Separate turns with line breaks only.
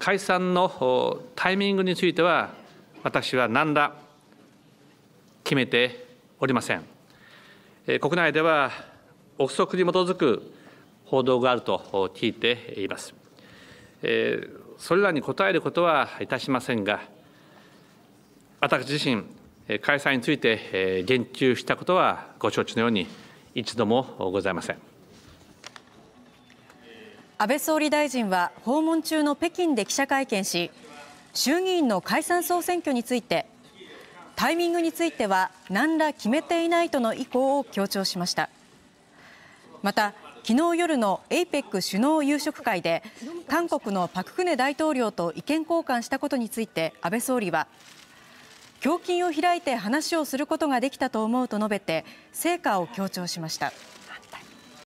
解散のタイミングについては、私は何ら決めておりません。国内では憶測に基づく報道があると聞いています。それらに答えることはいたしませんが、私自身、開催について言及したことはご承知のように一度もございません。
安倍総理大臣は訪問中の北京で記者会見し、衆議院の解散総選挙について、タイミングについては何ら決めていないとの意向を強調しました。また、昨日夜の APEC 首脳夕食会で韓国のパク・クネ大統領と意見交換したことについて安倍総理は、胸襟を開いて話をすることができたと思うと述べて成果を強調しました。